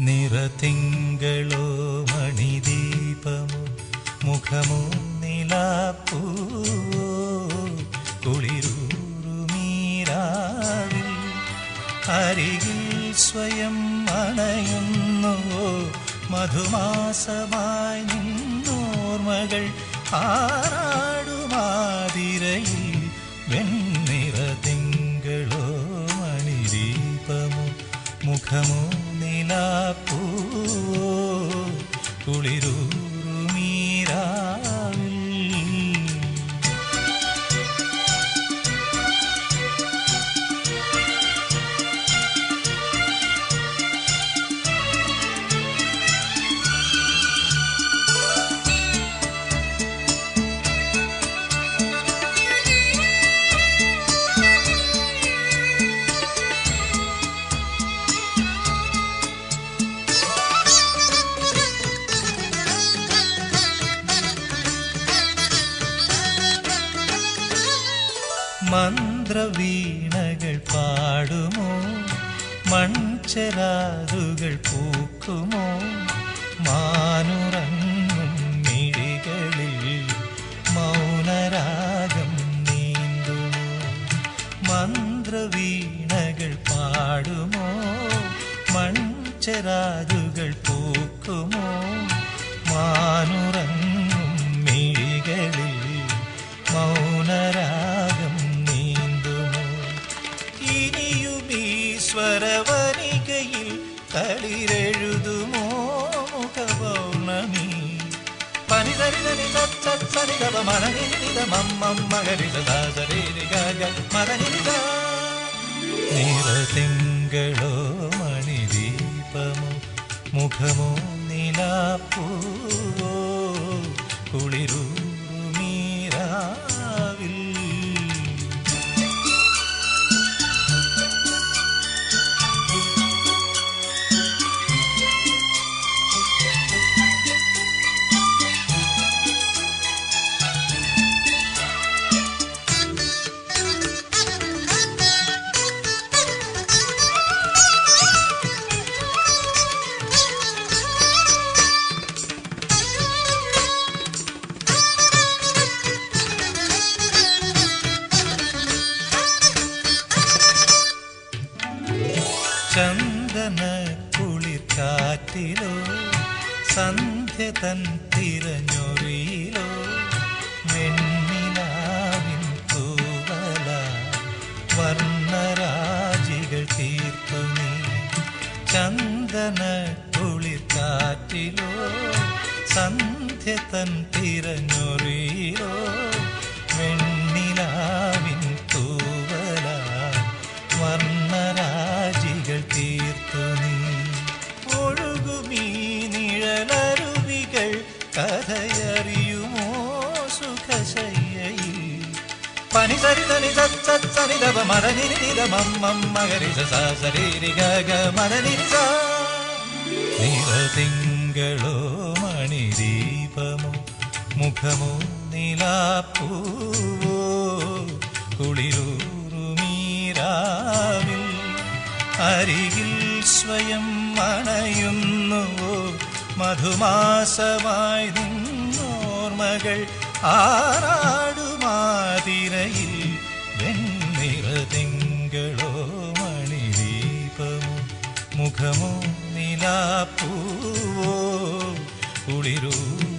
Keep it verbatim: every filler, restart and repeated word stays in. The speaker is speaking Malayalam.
നിറതിങ്കളോ മണിദീപമോ മുഖമോ നിലാപ്പൂവോ കുളിരൂറുമീരാവിൽ അരികിൽ സ്വയം അണയുന്നുവോ മധുമാസമായി നിന്നോർമകൾ ആറാടുമാതിരയിൽ വെണ്ണിറതിങ്കളോ മണിദീപമോ മുഖമോ നിലാപ്പൂവോ കുളിരൂറുമീരാവിൽ. മന്ത്രവീണകൾ പാടുമോ മൺചെരാതുകൾ പൂക്കുമോ മാനുറങ്ങും മിഴികളിൽ മൗനരാഗം നീന്തുമോ. മന്ത്രവീണകൾ പാടുമോ മൺചെരാതുകൾ പൂക്കുമോ മാനുറങ്ങും മിഴികളിൽ മൗനരാഗം സ്വരവനികയിൽ തളിരെഴുതുമോ മുഖപൗർണമി പനിതരിതനി തത്തനിതവ മനനിനിത മമ്മം മകരിത ദാസരിക മദനിത. നിറതിങ്കളോ മണിദീപമോ മുഖമോ നിലാപ്പൂവോ കുളിരൂറുമീരാവിൽ. ചന്ദന കുളിർക്കാറ്റിലോ സന്ധ്യ തൻ തിരഞ്ഞൊറിയിലോ വെണ്ണിലാവിൻ തൂവല വർണ്ണരാജികൾ തീർത്തു നീ. ചന്ദന കുളിർക്കാറ്റിലോ സന്ധ്യ തൻ തിരഞ്ഞൊറിയിലോ വെണ്ണിലാവിൻ തൂവല വർണ്ണരാജികൾ തീർത്തു നീ. ഒഴുകുമീ നിഴലരുവികൾ കഥയറിയുമോ സുഖശയ്യയിൽ പനിസരിതനി സനിതവ മരനിരിത മമ്മം മകരിത സരിക മരനിരിത. നിറതിങ്കളോ മണിദീപമോ മുഖമോ നിലാപ്പൂവോ കുളിരൂറുമീരാവിൽ അരികിൽ സ്വയം അണയുന്നുവോ മധുമാസമായി നിന്നോർമകൾ ആറാടുമാതിരയിൽ വെണ്ണിറതിങ്കളോ മണിദീപമോ മുഖമോ നിലാപ്പൂവോ കുളിരൂ